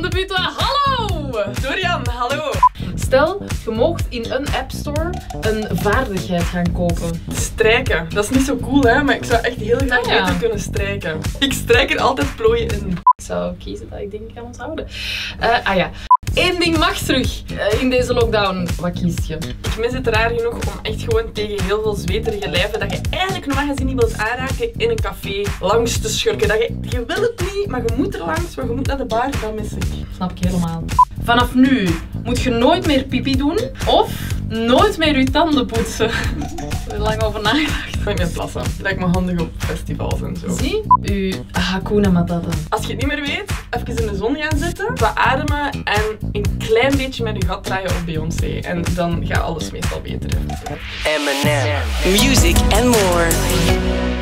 de Putois, hallo! Dorian, hallo! Stel, je moogt in een App Store een vaardigheid gaan kopen. Strijken. Dat is niet zo cool, hè, maar ik zou echt heel graag beter kunnen strijken. Ik strijk er altijd plooien in. Ik zou kiezen dat ik denk ik kan onthouden. Ja. Eén ding mag terug in deze lockdown. Wat kies je? Ik mis het raar genoeg om echt gewoon tegen heel veel zweterige lijven dat je eigenlijk normaal gezien niet wilt aanraken in een café langs te schurken. Dat je wil het niet, maar je moet er langs, maar je moet naar de bar. Dat mis ik. Snap ik helemaal. Vanaf nu moet je nooit meer pipi doen of nooit meer je tanden poetsen. Ik heb er lang over nagedacht. Nooit meer plassen. Lijkt me handig op festivals en zo. Zie, uw Hakuna Matata. Als je het niet meer weet, even in de zon gaan zitten, wat ademen en een klein beetje met je gat draaien op Beyoncé. En dan gaat alles meestal beter. Eminem, music and more.